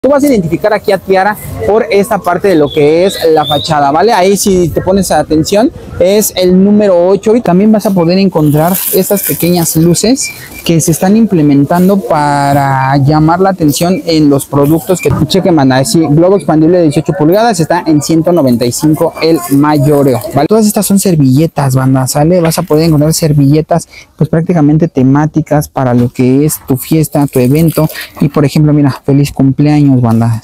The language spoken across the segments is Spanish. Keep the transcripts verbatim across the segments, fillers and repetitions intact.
Tú vas a identificar aquí a Tiara por esta parte de lo que es la fachada, ¿vale? Ahí si te pones atención es el número ocho y también vas a poder encontrar estas pequeñas luces que se están implementando para llamar la atención en los productos que chequen, manda. Sí, globo expandible de dieciocho pulgadas está en ciento noventa y cinco el mayoreo, ¿vale? Todas estas son servilletas, banda, ¿sale? Vas a poder encontrar servilletas pues prácticamente temáticas para lo que es tu fiesta, tu evento y por ejemplo, mira, feliz cumpleaños, banda.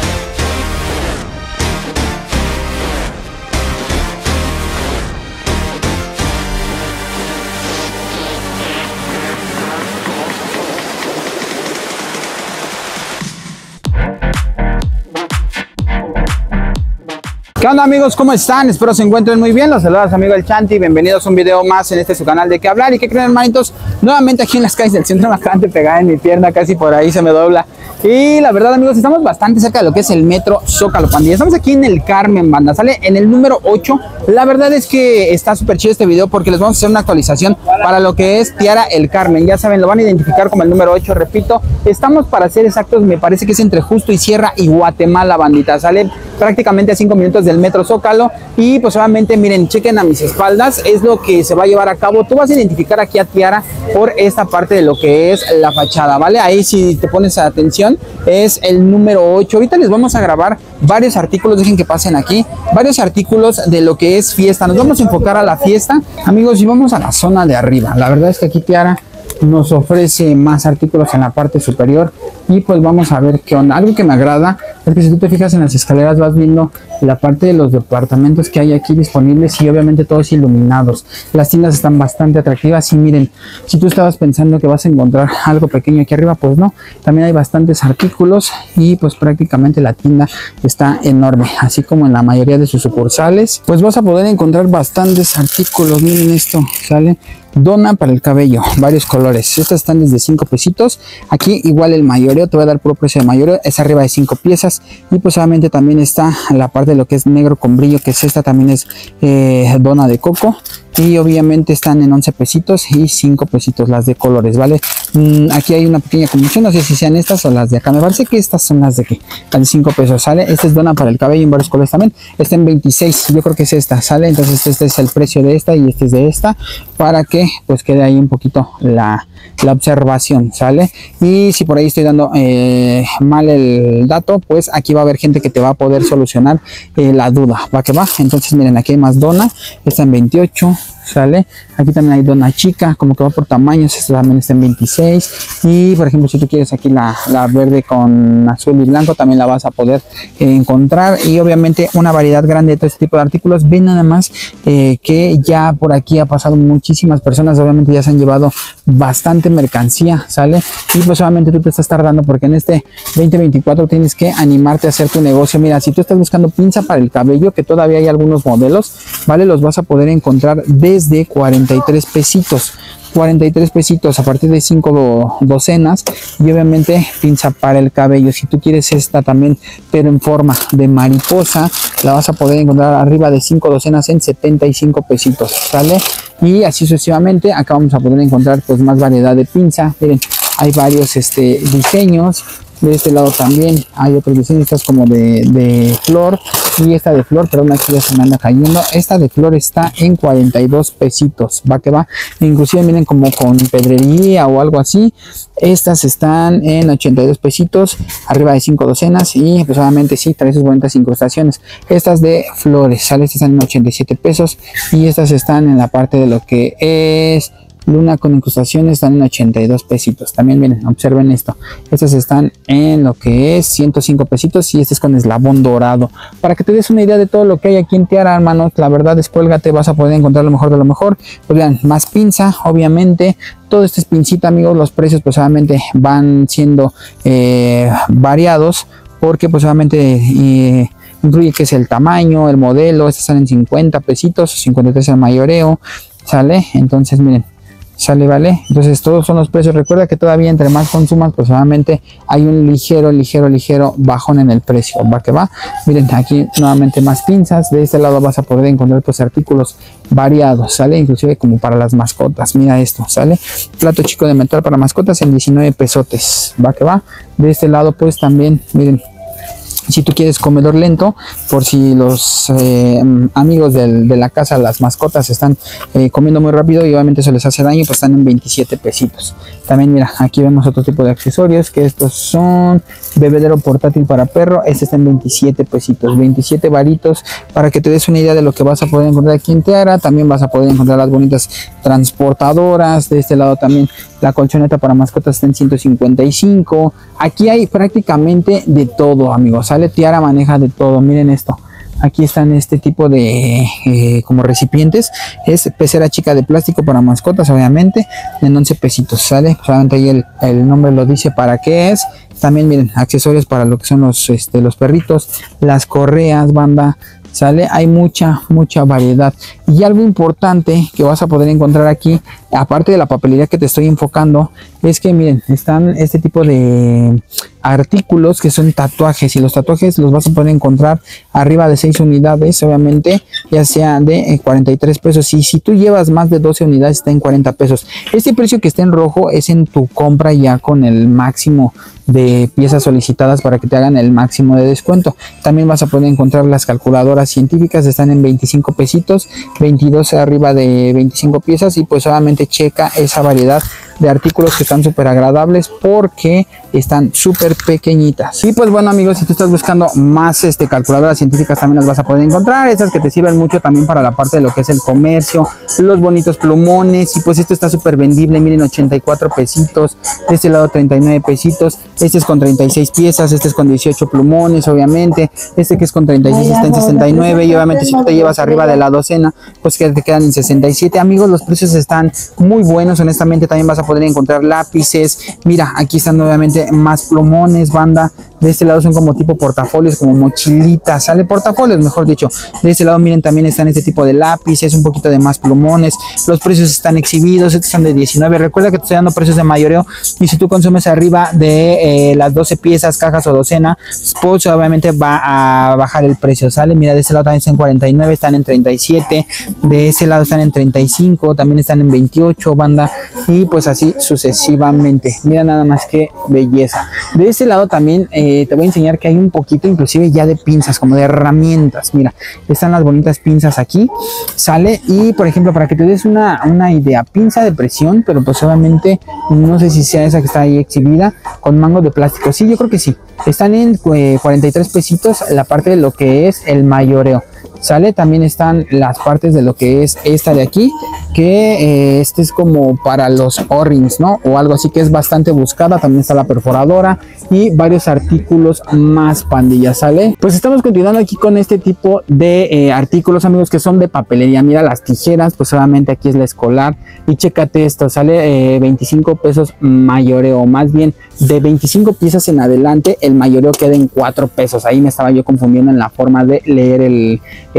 ¿Qué onda, amigos? ¿Cómo están? Espero se encuentren muy bien. Los saluda su amigo el Chanti. Bienvenidos a un video más en este su canal de qué hablar. ¿Y qué creen, hermanitos? Nuevamente aquí en las calles del centro, me acaban de pegar en mi pierna, casi por ahí se me dobla. Y la verdad, amigos, estamos bastante cerca de lo que es el metro Zócalo, pandilla. Estamos aquí en el Carmen, banda, sale en el número ocho. La verdad es que está súper chido este video porque les vamos a hacer una actualización para lo que es Tiara el Carmen. Ya saben, lo van a identificar como el número ocho. Repito, estamos, para ser exactos, me parece que es entre Justo y Sierra y Guatemala, bandita. Sale prácticamente a cinco minutos del metro Zócalo. Y pues obviamente, miren, chequen a mis espaldas, es lo que se va a llevar a cabo. Tú vas a identificar aquí a Tiara por esta parte de lo que es la fachada, ¿vale? Ahí si te pones atención es el número ocho. Ahorita les vamos a grabar varios artículos, dejen que pasen aquí, varios artículos de lo que es fiesta. Nos vamos a enfocar a la fiesta, amigos, y vamos a la zona de arriba. La verdad es que aquí Tiara nos ofrece más artículos en la parte superior y pues vamos a ver qué onda. Algo que me agrada es que si tú te fijas en las escaleras vas viendo la parte de los departamentos que hay aquí disponibles y obviamente todos iluminados. Las tiendas están bastante atractivas y miren, si tú estabas pensando que vas a encontrar algo pequeño aquí arriba, pues no, también hay bastantes artículos y pues prácticamente la tienda está enorme, así como en la mayoría de sus sucursales. Pues vas a poder encontrar bastantes artículos. Miren esto, sale dona para el cabello, varios colores. Estas están desde cinco pesitos. Aquí igual el mayoreo, te voy a dar puro precio de mayoreo, es arriba de cinco piezas. Y pues obviamente también está la parte de lo que es negro con brillo, que es esta, también es eh, dona de coco. Y obviamente están en once pesitos y cinco pesitos las de colores, ¿vale? Mm, aquí hay una pequeña confusión, no sé si sean estas o las de acá. Me parece que estas son las de aquí, las de cinco pesos, ¿sale? Esta es dona para el cabello en varios colores también. Está en veintiséis, yo creo que es esta, ¿sale? Entonces este es el precio de esta y este es de esta, para que pues quede ahí un poquito la, la observación, ¿sale? Y si por ahí estoy dando eh, mal el dato, pues aquí va a haber gente que te va a poder solucionar eh, la duda, ¿va que va? Entonces miren, aquí hay más dona, está en veintiocho, ¿sale? Aquí también hay dona chica, como que va por tamaños, esta también está en veintiséis. Y por ejemplo, si tú quieres aquí la, la verde con azul y blanco, también la vas a poder eh, encontrar. Y obviamente una variedad grande de todo este tipo de artículos. Ven nada más eh, que ya por aquí ha pasado muchísimas personas, obviamente ya se han llevado bastante mercancía, ¿sale? Y pues obviamente tú te estás tardando porque en este veinte veinticuatro tienes que animarte a hacer tu negocio. Mira, si tú estás buscando pinza para el cabello, que todavía hay algunos modelos, ¿vale? Los vas a poder encontrar desde cuarenta y tres pesitos. cuarenta y tres pesitos a partir de cinco do, docenas. Y obviamente pinza para el cabello, si tú quieres esta también pero en forma de mariposa, la vas a poder encontrar arriba de cinco docenas en setenta y cinco pesitos, ¿sale? Y así sucesivamente. Acá vamos a poder encontrar pues más variedad de pinza. Miren, hay varios este diseños. De este lado también hay otros diseños, estas como de, de flor, y esta de flor, pero una aquí ya se me anda cayendo. Esta de flor está en cuarenta y dos pesitos, va que va. Inclusive miren, como con pedrería o algo así. Estas están en ochenta y dos pesitos, arriba de cinco docenas, y pues obviamente sí, trae sus bonitas incrustaciones. Estas de flores, ¿sale? Estas están en ochenta y siete pesos, y estas están en la parte de lo que es luna con incrustaciones, están en ochenta y dos pesitos. También miren, observen esto, estas están en lo que es ciento cinco pesitos, y este es con eslabón dorado. Para que te des una idea de todo lo que hay aquí en Tiara, hermanos, la verdad, descuélgate, vas a poder encontrar lo mejor de lo mejor. Pues vean, más pinza, obviamente, todo esto es pincita, amigos. Los precios pues obviamente van siendo eh, variados, porque pues obviamente eh, incluye que es el tamaño, el modelo. Estas están en cincuenta pesitos, cincuenta y tres el mayoreo, ¿sale? Entonces miren, Sale, vale. Entonces todos son los precios. Recuerda que todavía entre más consumas, pues solamente hay un ligero, ligero, ligero bajón en el precio. Va que va. Miren, aquí nuevamente más pinzas. De este lado vas a poder encontrar pues artículos variados, sale, inclusive como para las mascotas. Mira esto, sale. Plato chico de metal para mascotas en diecinueve pesotes. Va que va. De este lado pues también, miren, si tú quieres comedor lento, por si los eh, amigos del, de la casa, las mascotas están eh, comiendo muy rápido y obviamente eso les hace daño, pues están en veintisiete pesitos. También mira, aquí vemos otro tipo de accesorios, que estos son bebedero portátil para perro. Este está en veintisiete pesitos, veintisiete varitos, para que te des una idea de lo que vas a poder encontrar aquí en Teara. También vas a poder encontrar las bonitas transportadoras. De este lado también la colchoneta para mascotas está en ciento cincuenta y cinco. Aquí hay prácticamente de todo, amigos. Sale, Teara maneja de todo. Miren esto. Aquí están este tipo de eh, como recipientes. Es pecera chica de plástico para mascotas, obviamente, en once pesitos. Sale, solamente ahí el, el nombre lo dice para qué es. También miren, accesorios para lo que son los, este, los perritos, las correas, banda. Sale, hay mucha, mucha variedad. Y algo importante que vas a poder encontrar aquí, aparte de la papelería que te estoy enfocando, es que miren, están este tipo de artículos que son tatuajes, y los tatuajes los vas a poder encontrar arriba de seis unidades, obviamente, ya sea de cuarenta y tres pesos, y si tú llevas más de doce unidades está en cuarenta pesos. Este precio que está en rojo es en tu compra ya con el máximo de piezas solicitadas para que te hagan el máximo de descuento. También vas a poder encontrar las calculadoras científicas, están en veinticinco pesitos, veintidós arriba de veinticinco piezas, y pues obviamente checa esa variedad de artículos que están súper agradables porque están súper pequeñitas. Y pues bueno, amigos, si tú estás buscando más este calculadoras científicas, también las vas a poder encontrar. Estas que te sirven mucho también para la parte de lo que es el comercio, los bonitos plumones. Y pues esto está súper vendible, miren, ochenta y cuatro pesitos, de este lado treinta y nueve pesitos. Este es con treinta y seis piezas, este es con dieciocho plumones, obviamente. Este que es con treinta y seis está en sesenta y nueve, y obviamente si tú te llevas arriba de la docena, pues que te quedan en sesenta y siete. Amigos, los precios están muy buenos, honestamente. También vas a poder encontrar lápices. Mira, aquí están obviamente más plumones, banda. De este lado son como tipo portafolios, como mochilitas, sale portafolios, mejor dicho. De este lado miren, también están este tipo de lápices, un poquito de más plumones. Los precios están exhibidos, estos son de diecinueve. Recuerda que te estoy dando precios de mayoreo, y si tú consumes arriba de eh, las doce piezas, cajas o docena, pues obviamente va a bajar el precio, sale. Mira, de este lado también están en cuarenta y nueve, están en treinta y siete, de este lado están en treinta y cinco, también están en veintiocho, banda, y pues así sucesivamente. Mira nada más que belleza. De este lado también eh, te voy a enseñar que hay un poquito inclusive ya de pinzas, como de herramientas. Mira, están las bonitas pinzas aquí, sale. Y por ejemplo, para que te des una, una idea, pinza de presión, pero pues obviamente no sé si sea esa que está ahí exhibida, con mango de plástico. Sí, yo creo que sí. Están en eh, cuarenta y tres pesitos la parte de lo que es el mayoreo. Sale, también están las partes de lo que es esta de aquí, que eh, este es como para los O-rings, ¿no? O algo así, que es bastante buscada. También está la perforadora y varios artículos más, pandilla, ¿sale? Pues estamos continuando aquí con este tipo de eh, artículos, amigos, que son de papelería. Mira, las tijeras, pues solamente aquí es la escolar. Y chécate esto, sale eh, veinticinco pesos mayoreo, más bien de veinticinco piezas en adelante, el mayoreo queda en cuatro pesos. Ahí me estaba yo confundiendo en la forma de leer el...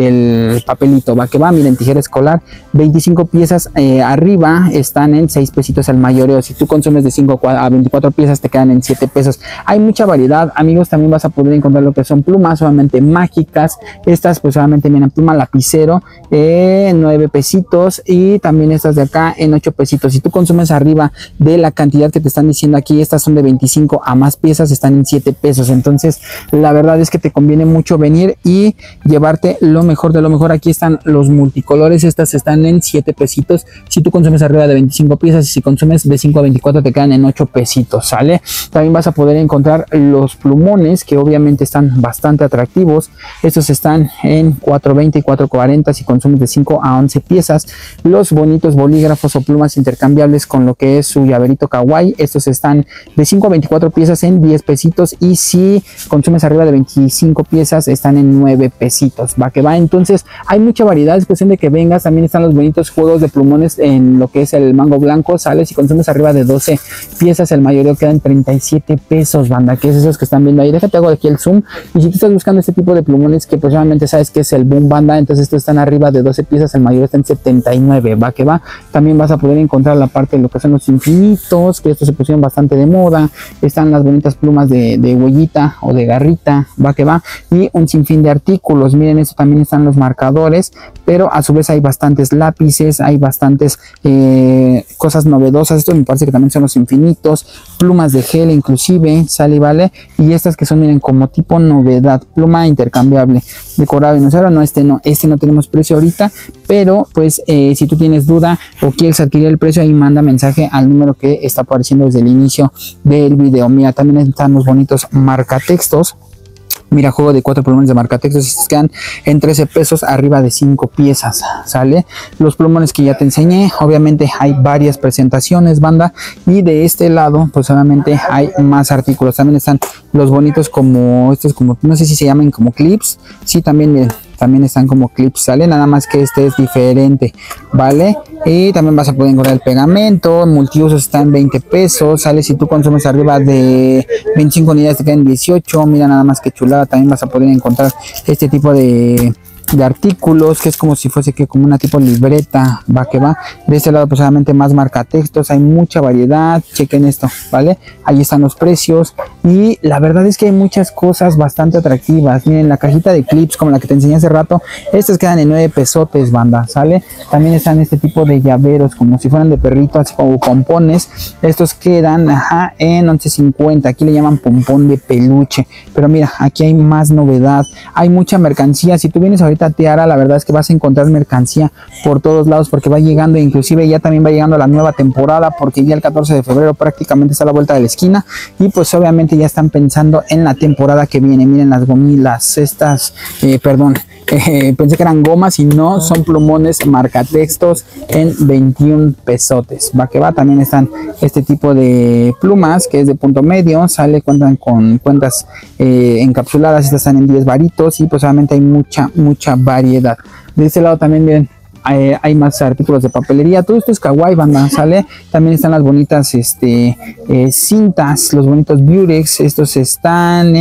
el papelito, va que va. Miren, tijera escolar, veinticinco piezas eh, arriba están en seis pesitos el mayoreo. Si tú consumes de cinco a veinticuatro piezas te quedan en siete pesos. Hay mucha variedad, amigos. También vas a poder encontrar lo que son plumas, obviamente mágicas. Estas pues obviamente vienen pluma lapicero, eh, nueve pesitos, y también estas de acá en ocho pesitos. Si tú consumes arriba de la cantidad que te están diciendo aquí, estas son de veinticinco a más piezas, están en siete pesos. Entonces la verdad es que te conviene mucho venir y llevarte lo mejor de lo mejor. Aquí están los multicolores, estas están en siete pesitos si tú consumes arriba de veinticinco piezas, y si consumes de cinco a veinticuatro te quedan en ocho pesitos, ¿sale? También vas a poder encontrar los plumones, que obviamente están bastante atractivos. Estos están en cuatro veinte y cuatro cuarenta si consumes de cinco a once piezas. Los bonitos bolígrafos o plumas intercambiables con lo que es su llaverito kawaii, estos están de cinco a veinticuatro piezas en diez pesitos, y si consumes arriba de veinticinco piezas están en nueve pesitos, va que va. ¿va? Entonces hay mucha variedad, es cuestión de que vengas. También están los bonitos juegos de plumones en lo que es el mango blanco, sale, si consumes arriba de doce piezas, el mayoreo queda en treinta y siete pesos, banda, que es esos que están viendo ahí. Déjate hago aquí el zoom, y si tú estás buscando este tipo de plumones que pues realmente sabes que es el boom, banda, entonces estos están arriba de doce piezas, el mayoreo está en setenta y nueve, va que va. También vas a poder encontrar la parte de lo que son los infinitos, que estos se pusieron bastante de moda. Están las bonitas plumas de, de huellita o de garrita, va que va, y un sinfín de artículos. Miren, esto también están los marcadores, pero a su vez hay bastantes lápices, hay bastantes eh, cosas novedosas. Estos me parece que también son los infinitos, plumas de gel inclusive, sale y vale, y estas que son, miren, como tipo novedad, pluma intercambiable, decorado en acero. No, este no, este no tenemos precio ahorita, pero pues eh, si tú tienes duda o quieres adquirir el precio, ahí manda mensaje al número que está apareciendo desde el inicio del video. Mira, también están los bonitos marcatextos. Mira, juego de cuatro plumones de marcatextos, estos quedan en trece pesos, arriba de cinco piezas, ¿sale? Los plumones que ya te enseñé, obviamente hay varias presentaciones, banda, y de este lado, pues obviamente hay más artículos. También están los bonitos como estos, como, no sé si se llaman como clips, sí, también, miren, también están como clips, sale, nada más que este es diferente, vale. Y también vas a poder encontrar el pegamento, multiusos está en veinte pesos, sale, si tú consumes arriba de veinticinco unidades te quedan dieciocho, mira nada más que chulada. También vas a poder encontrar este tipo de de artículos, que es como si fuese que como una tipo libreta, va que va. De este lado pues obviamente más marcatextos, hay mucha variedad, chequen esto, vale, ahí están los precios, y la verdad es que hay muchas cosas bastante atractivas. Miren, la cajita de clips como la que te enseñé hace rato, estas quedan en nueve pesotes, banda, sale. También están este tipo de llaveros como si fueran de perritos o pompones, estos quedan ajá, en once cincuenta, aquí le llaman pompón de peluche, pero mira, aquí hay más novedad, hay mucha mercancía. Si tú vienes ahorita a Tiara, la verdad es que vas a encontrar mercancía por todos lados, porque va llegando, inclusive ya también va llegando la nueva temporada, porque ya el catorce de febrero prácticamente está a la vuelta de la esquina, y pues obviamente ya están pensando en la temporada que viene. Miren las gomilas, estas, eh, perdón, eh, pensé que eran gomas y no, son plumones marcatextos en veintiún pesotes, va que va. También están este tipo de plumas que es de punto medio, sale, cuentan con cuentas eh, encapsuladas, estas están en diez varitos, y pues obviamente hay mucha, mucha variedad. De este lado también, miren, hay, hay más artículos de papelería, todo esto es kawaii, banda, sale. También están las bonitas este eh, cintas, los bonitos Burex, estos están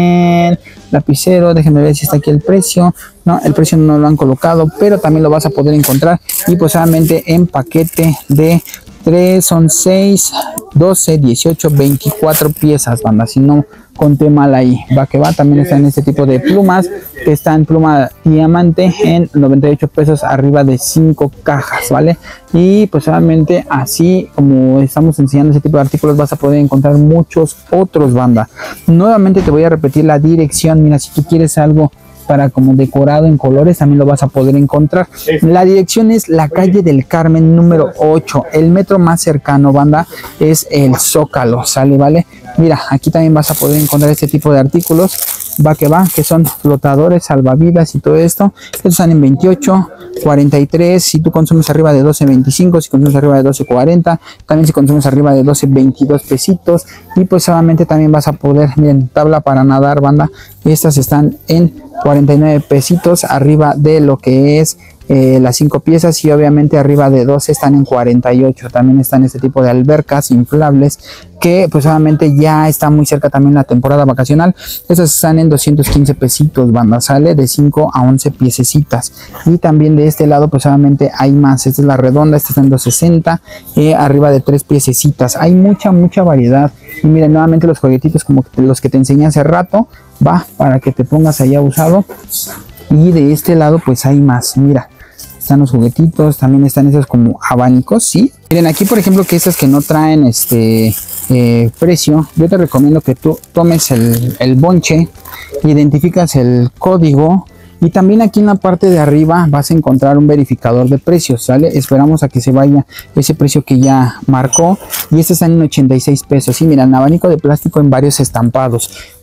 en lapicero, déjenme ver si está aquí el precio. No, el precio no lo han colocado, pero también lo vas a poder encontrar, y pues solamente en paquete de tres, son seis, doce, dieciocho, veinticuatro piezas, banda, si no conté mal ahí, va que va. También están este tipo de plumas, que está en pluma diamante en noventa y ocho pesos, arriba de cinco cajas, ¿vale? Y pues obviamente así como estamos enseñando ese tipo de artículos, vas a poder encontrar muchos otros, banda. Nuevamente te voy a repetir la dirección. Mira, si tú quieres algo para como decorado en colores, también lo vas a poder encontrar. La dirección es la calle del Carmen número ocho, el metro más cercano, banda, es el Zócalo, sale, vale. Mira, aquí también vas a poder encontrar este tipo de artículos, va que va, que son flotadores, salvavidas y todo esto. Estos están en veintiocho, cuarenta y tres, si tú consumes arriba de doce, veinticinco, si consumes arriba de doce, cuarenta, también si consumes arriba de doce, veintidós pesitos. Y pues solamente también vas a poder, miren, tabla para nadar, banda, estas están en cuarenta y nueve pesitos, arriba de lo que es eh, las cinco piezas, y obviamente arriba de doce están en cuarenta y ocho. También están este tipo de albercas inflables, que pues obviamente ya está muy cerca también la temporada vacacional. Estas están en doscientos quince pesitos, banda, sale, de cinco a once piececitas. Y también de este lado pues obviamente hay más. Esta es la redonda, esta está en doscientos sesenta, eh, arriba de tres piececitas. Hay mucha mucha variedad. Y miren, nuevamente los juguetitos como los que te enseñé hace rato, va, para que te pongas allá usado. Y de este lado pues hay más, mira, están los juguetitos, también están esos como abanicos, ¿sí? Miren, aquí por ejemplo, que estas que no traen este eh, precio, yo te recomiendo que tú tomes el, el bonche, identificas el código, y también aquí en la parte de arriba vas a encontrar un verificador de precios, ¿sale? Esperamos a que se vaya ese precio que ya marcó, y este está en ochenta y seis pesos. Sí, miran, abanico de plástico en varios estampados,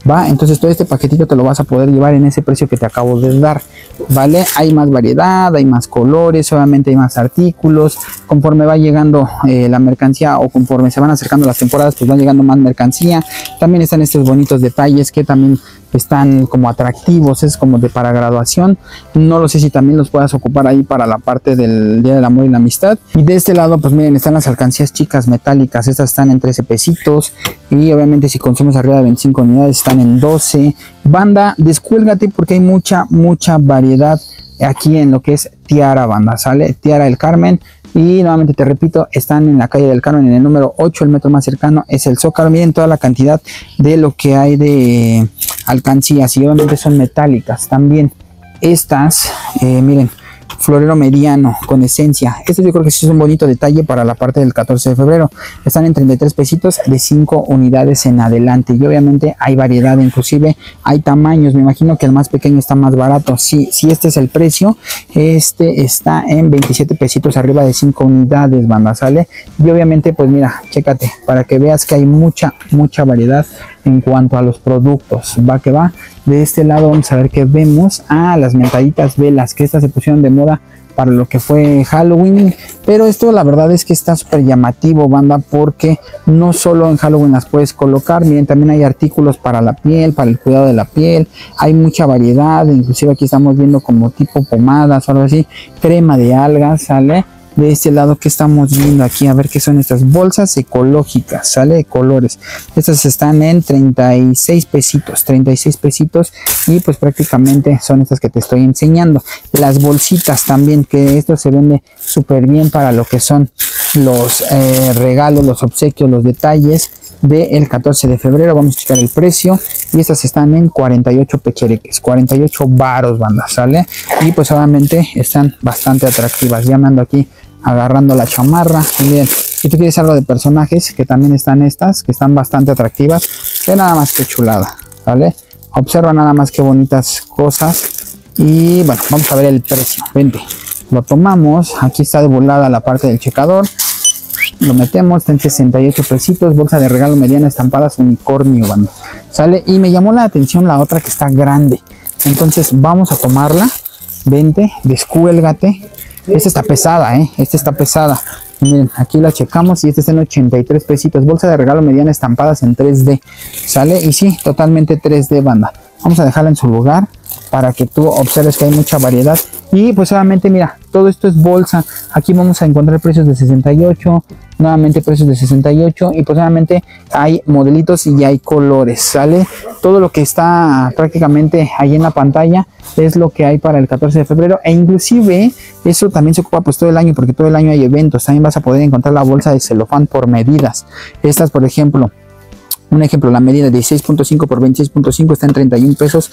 va. Entonces todo este paquetito te lo vas a poder llevar en ese precio que te acabo de dar, vale. Hay más variedad, hay más colores, obviamente hay más artículos. Conforme va llegando eh, la mercancía, o conforme se van acercando las temporadas, pues va llegando más mercancía. También están estos bonitos detalles que también están como atractivos, es como de para graduación. No lo sé si también los puedas ocupar ahí para la parte del Día del Amor y la Amistad. Y de este lado, pues miren, están las alcancías chicas metálicas. Estas están en trece pesitos, y obviamente si consumes arriba de veinticinco unidades están en doce. Banda, descuélgate porque hay mucha mucha variedad aquí en lo que es Tiara, banda, sale Tiara del Carmen. Y nuevamente te repito, están en la calle del Carmen, en el número ocho. El metro más cercano es el Zócalo. Miren toda la cantidad de lo que hay de alcancías, y obviamente son metálicas también. Estas, eh, miren, florero mediano con esencia. Esto yo creo que sí es un bonito detalle para la parte del catorce de febrero. Están en treinta y tres pesitos de cinco unidades en adelante. Y obviamente hay variedad, inclusive hay tamaños. Me imagino que el más pequeño está más barato. Sí, sí, este es el precio. Este está en veintisiete pesitos arriba de cinco unidades, banda, sale. Y obviamente, pues mira, chécate para que veas que hay mucha, mucha variedad en cuanto a los productos. Va que va. De este lado vamos a ver que vemos a ah, las mentaditas velas, que estas se pusieron de moda para lo que fue Halloween, pero esto la verdad es que está súper llamativo, banda, porque no solo en Halloween las puedes colocar. Miren, también hay artículos para la piel, para el cuidado de la piel. Hay mucha variedad, inclusive aquí estamos viendo como tipo pomadas o algo así, crema de algas, sale. De este lado, que estamos viendo aquí, a ver qué son estas bolsas ecológicas, sale, de colores. Estas están en treinta y seis pesitos, treinta y seis pesitos, y pues prácticamente son estas que te estoy enseñando. Las bolsitas también, que esto se vende súper bien para lo que son los eh, regalos, los obsequios, los detalles del catorce de febrero. Vamos a checar el precio, y estas están en cuarenta y ocho pechereques, cuarenta y ocho varos, banda, sale. Y pues obviamente están bastante atractivas. Ya me ando aquí agarrando la chamarra. Y miren, si tú quieres algo de personajes, que también están estas, que están bastante atractivas. Ve nada más que chulada, ¿vale? Observa nada más que bonitas cosas. Y bueno, vamos a ver el precio. Vente, lo tomamos. Aquí está de volada la parte del checador. Lo metemos, está en sesenta y ocho pesitos. Bolsa de regalo mediana, estampadas unicornio, banda, sale. Y me llamó la atención la otra, que está grande. Entonces vamos a tomarla. Vente, descuélgate. Esta está pesada, eh. Esta está pesada. Miren, aquí la checamos y esta está en ochenta y tres pesitos. Bolsa de regalo mediana, estampadas en tres D. Sale, y sí, totalmente tres D, banda. Vamos a dejarla en su lugar para que tú observes que hay mucha variedad. Y pues obviamente, mira, todo esto es bolsa. Aquí vamos a encontrar precios de sesenta y ocho, nuevamente precios de sesenta y ocho, y pues obviamente hay modelitos y hay colores, sale. Todo lo que está prácticamente ahí en la pantalla es lo que hay para el catorce de febrero, e inclusive eso también se ocupa pues todo el año, porque todo el año hay eventos. También vas a poder encontrar la bolsa de celofán por medidas. Estas, por ejemplo, un ejemplo, la medida de dieciséis punto cinco por veintiséis punto cinco está en treinta y un pesos,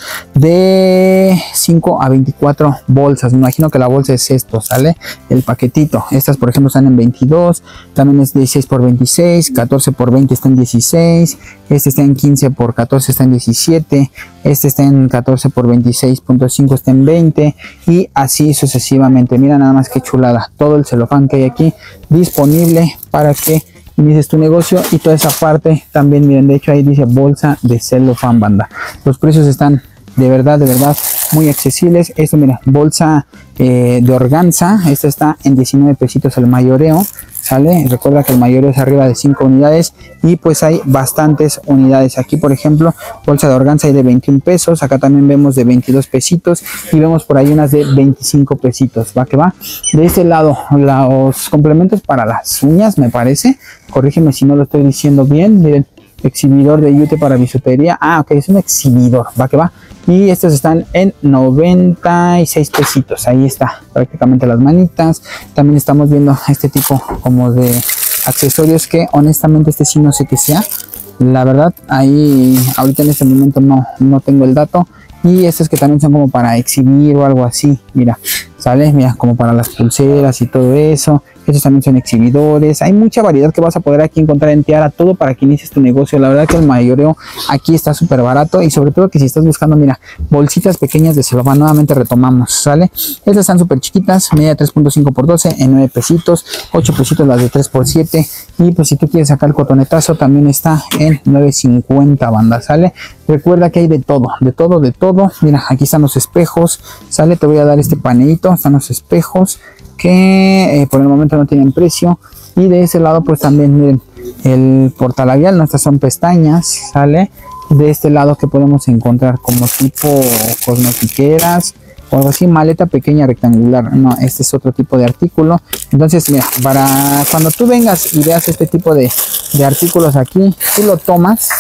de cinco a veinticuatro bolsas. Me imagino que la bolsa es esto, sale el paquetito. Estas, por ejemplo, están en veintidós, también es dieciséis por veintiséis, catorce por veinte está en dieciséis, este está en quince por catorce está en diecisiete, este está en catorce por veintiséis punto cinco está en veinte, y así sucesivamente. Mira nada más que chulada, todo el celofán que hay aquí disponible para que inicies tu negocio. Y toda esa parte también, miren, de hecho ahí dice bolsa de celofán, banda. Los precios están de verdad, de verdad muy accesibles. Esto, mira, bolsa eh, de organza, esta está en diecinueve pesitos el mayoreo, sale. Recuerda que el mayoreo es arriba de cinco unidades, y pues hay bastantes unidades. Aquí, por ejemplo, bolsa de organza hay de veintiún pesos, acá también vemos de veintidós pesitos, y vemos por ahí unas de veinticinco pesitos, va que va. De este lado, los complementos para las uñas, me parece, corrígeme si no lo estoy diciendo bien, miren, exhibidor de yute para bisutería. Ah, ok, es un exhibidor, va que va. Y estos están en noventa y seis pesitos. Ahí está, prácticamente las manitas. También estamos viendo este tipo como de accesorios, que honestamente este sí no sé qué sea. La verdad, ahí ahorita en este momento no, no tengo el dato. Y estos que también son como para exhibir o algo así. Mira, sale, mira, como para las pulseras y todo eso. Estos también son exhibidores. Hay mucha variedad que vas a poder aquí encontrar en Tiara, todo para que inicies tu negocio. La verdad que el mayoreo aquí está súper barato, y sobre todo que si estás buscando, mira, bolsitas pequeñas de celofán, nuevamente retomamos, ¿sale? Estas están súper chiquitas, media tres punto cinco por doce en nueve pesitos, ocho pesitos las de tres por siete, y pues si tú quieres sacar el cotonetazo también está en nueve cincuenta, banda, ¿sale? Recuerda que hay de todo, de todo, de todo. Mira, aquí están los espejos, ¿sale? Te voy a dar este panelito, están los espejos que eh, por el momento no tienen precio, y de ese lado pues también miren el portalabial, ¿no? Estas son pestañas, ¿sale? De este lado que podemos encontrar como tipo cosmetiqueras o algo así, maleta pequeña rectangular. No, este es otro tipo de artículo. Entonces mira, para cuando tú vengas y veas este tipo de, de artículos aquí, tú lo tomas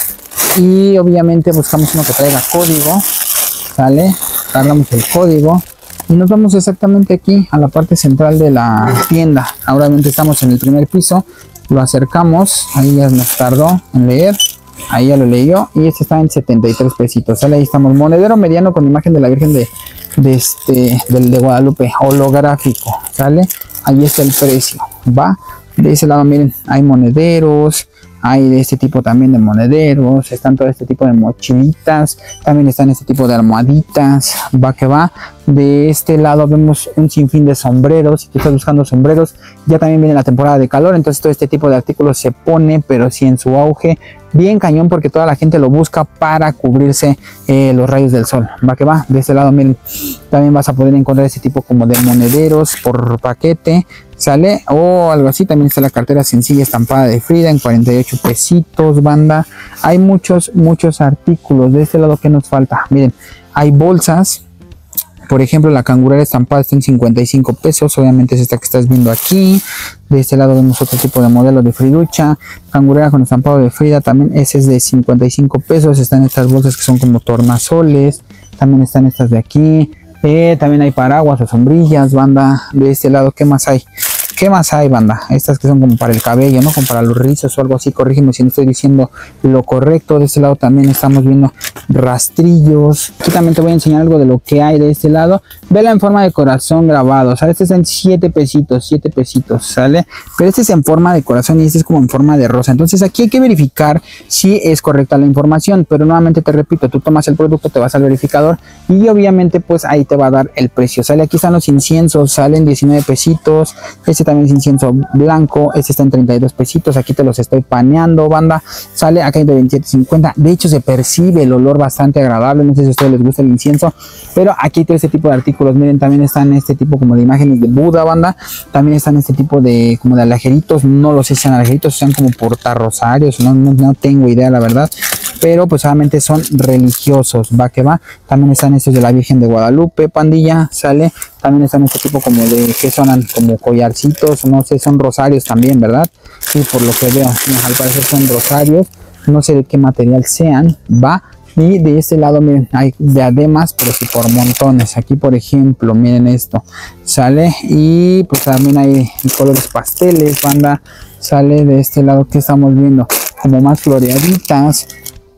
y obviamente buscamos uno que traiga código, ¿sale? Cargamos el código y nos vamos exactamente aquí a la parte central de la tienda. Obviamente estamos en el primer piso, lo acercamos, ahí ya nos tardó en leer, ahí ya lo leyó, y este está en setenta y tres pesitos, ¿sale? Ahí estamos, monedero mediano con imagen de la Virgen de, de este, del de Guadalupe, holográfico, ¿sale? Ahí está el precio, va. De ese lado miren, hay monederos, hay de este tipo también de monederos, están todo este tipo de mochilitas, también están este tipo de almohaditas, va que va. De este lado vemos un sinfín de sombreros. Si tú estás buscando sombreros, ya también viene la temporada de calor, entonces todo este tipo de artículos se pone, pero sí en su auge, bien cañón, porque toda la gente lo busca para cubrirse eh, los rayos del sol, va que va. De este lado miren, también vas a poder encontrar este tipo como de monederos por paquete, ¿sale? O algo así. También está la cartera sencilla estampada de Frida en cuarenta y ocho pesitos, banda. Hay muchos, muchos artículos. De este lado, ¿qué nos falta? Miren, hay bolsas. Por ejemplo, la cangurera estampada está en cincuenta y cinco pesos. Obviamente es esta que estás viendo aquí. De este lado vemos otro tipo de modelo de Friducha. Cangurera con estampado de Frida también. Ese es de cincuenta y cinco pesos. Están estas bolsas que son como tornasoles. También están estas de aquí. Eh, también hay paraguas o sombrillas, banda. De este lado, ¿qué más hay? ¿Qué más hay, banda? Estas que son como para el cabello, ¿no? Como para los rizos o algo así. Corrígeme si no estoy diciendo lo correcto. De este lado también estamos viendo rastrillos. Aquí también te voy a enseñar algo de lo que hay de este lado. Vela en forma de corazón grabado, ¿sale? Este está en siete pesitos, siete pesitos, ¿sale? Pero este es en forma de corazón y este es como en forma de rosa. Entonces aquí hay que verificar si es correcta la información. Pero nuevamente te repito, tú tomas el producto, te vas al verificador y obviamente pues ahí te va a dar el precio, ¿sale? Aquí están los inciensos, salen diecinueve pesitos. Este también es incienso blanco, este está en treinta y dos pesitos, aquí te los estoy paneando, banda, sale acá de veintisiete cincuenta. De hecho se percibe el olor bastante agradable, no sé si a ustedes les gusta el incienso, pero aquí todo este tipo de artículos. Miren, también están este tipo como de imágenes de Buda, banda, también están este tipo de como de alajeritos, no lo sé si sean alajeritos, sean como portarrosarios, no, no, no tengo idea la verdad, pero pues solamente son religiosos, va que va. También están estos de la Virgen de Guadalupe, pandilla, sale. También están este tipo como de, que son como collarcitos, no sé, son rosarios también, ¿verdad? Sí, por lo que veo, al parecer son rosarios, no sé de qué material sean, va. Y de este lado, miren, hay diademas, pero sí por montones. Aquí, por ejemplo, miren esto, sale. Y pues también hay colores pasteles, banda, sale. De este lado que estamos viendo como más floreaditas.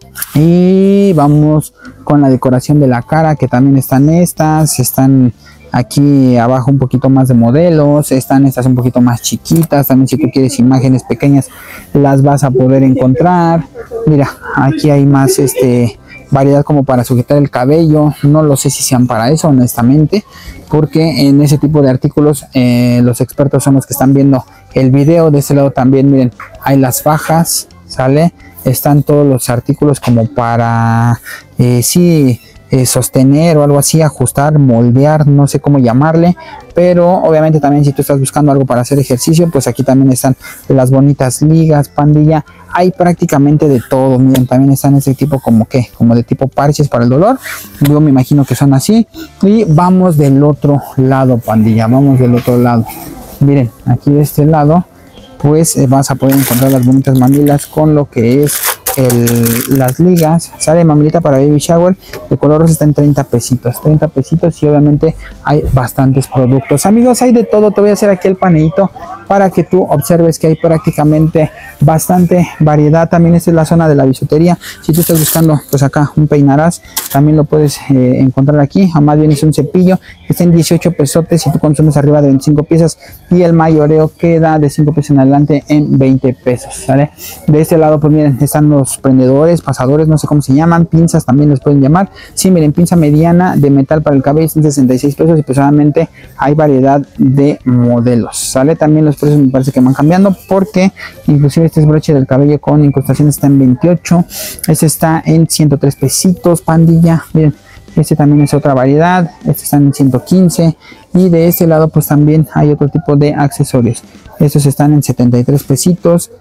Y vamos con la decoración de la cara, que también están estas, están aquí abajo un poquito más de modelos, están estas un poquito más chiquitas. También si tú quieres imágenes pequeñas las vas a poder encontrar. Mira, aquí hay más este variedad como para sujetar el cabello, no lo sé si sean para eso honestamente, porque en ese tipo de artículos eh, los expertos son los que están viendo el video. De ese lado también miren, hay las fajas, sale. Están todos los artículos como para eh, sí eh, sostener o algo así, ajustar, moldear, no sé cómo llamarle, pero obviamente también si tú estás buscando algo para hacer ejercicio, pues aquí también están las bonitas ligas, pandilla. Hay prácticamente de todo. Miren, también están ese tipo como que como de tipo parches para el dolor, yo me imagino que son así. Y vamos del otro lado, pandilla, vamos del otro lado. Miren, aquí de este lado pues eh, vas a poder encontrar las bonitas mamilas con lo que es el, las ligas, sale mamilita para baby shower de color rosa, está en treinta pesitos, treinta pesitos, y obviamente hay bastantes productos, amigos, hay de todo. Te voy a hacer aquí el panelito para que tú observes que hay prácticamente bastante variedad. También esta es la zona de la bisutería. Si tú estás buscando pues acá un peinaraz, también lo puedes eh, encontrar aquí, o más bien es un cepillo, está en dieciocho pesotes si tú consumes arriba de veinticinco piezas, y el mayoreo queda de cinco pesos en adelante en veinte pesos, ¿sale? De este lado pues miren, están los prendedores, pasadores, no sé cómo se llaman, pinzas también les pueden llamar. Sí, miren, pinza mediana de metal para el cabello en sesenta y seis pesos, y personalmente hay variedad de modelos, ¿sale? También los precios me parece que van cambiando, porque inclusive este es broche del cabello con incrustaciones, está en veintiocho, este está en ciento tres pesitos, pandilla, miren. Este también es otra variedad, este están en ciento quince, y de este lado pues también hay otro tipo de accesorios. Estos están en setenta y tres pesitos.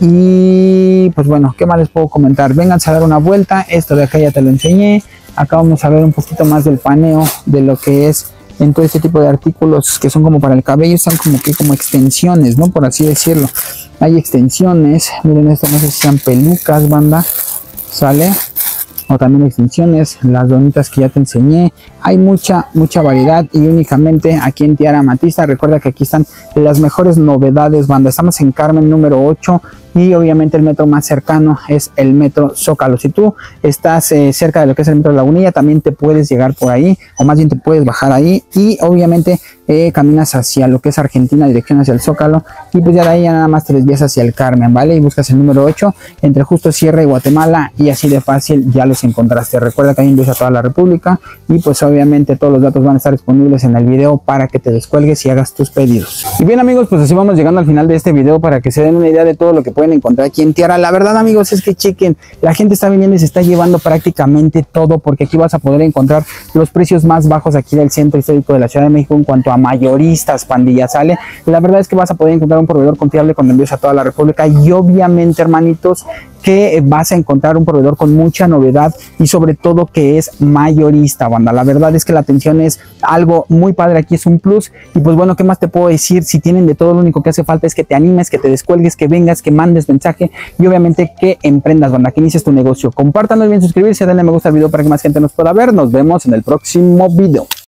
Y pues bueno, ¿qué más les puedo comentar? Vénganse a dar una vuelta. Esto de acá ya te lo enseñé. Acá vamos a ver un poquito más del paneo de lo que es en todo este tipo de artículos que son como para el cabello. Están como que como extensiones, ¿no? Por así decirlo. Hay extensiones. Miren, esto no sé si sean pelucas, banda. Sale. O también extensiones, las donitas que ya te enseñé. Hay mucha, mucha variedad, y únicamente aquí en Tiara Amatista. Recuerda que aquí están las mejores novedades, banda. Estamos en Carmen número ocho, y obviamente el metro más cercano es el metro Zócalo. Si tú estás eh, cerca de lo que es el metro Lagunilla, también te puedes llegar por ahí, o más bien te puedes bajar ahí, y obviamente eh, caminas hacia lo que es Argentina, dirección hacia el Zócalo, y pues ya de ahí ya nada más te desvías hacia el Carmen, ¿vale? Y buscas el número ocho entre Justo Sierra y Guatemala, y así de fácil ya los encontraste. Recuerda que hay envíos a toda la República, y pues obviamente todos los datos van a estar disponibles en el video para que te descuelgues y hagas tus pedidos. Y bien amigos, pues así vamos llegando al final de este video, para que se den una idea de todo lo que pueden encontrar aquí en Tiara. La verdad amigos es que chequen, la gente está viniendo y se está llevando prácticamente todo, porque aquí vas a poder encontrar los precios más bajos aquí del centro histórico de la Ciudad de México en cuanto a mayoristas, pandilla, ¿sale? La verdad es que vas a poder encontrar un proveedor confiable con envíos a toda la República, y obviamente hermanitos que vas a encontrar un proveedor con mucha novedad, y sobre todo que es mayorista, banda. La verdad es que la atención es algo muy padre, aquí es un plus. Y pues bueno, ¿qué más te puedo decir? Si tienen de todo, lo único que hace falta es que te animes, que te descuelgues, que vengas, que mandes mensaje, y obviamente que emprendas, banda, que inicies tu negocio. Compártanlo, bien suscribirse, denle me gusta al video para que más gente nos pueda ver. Nos vemos en el próximo video.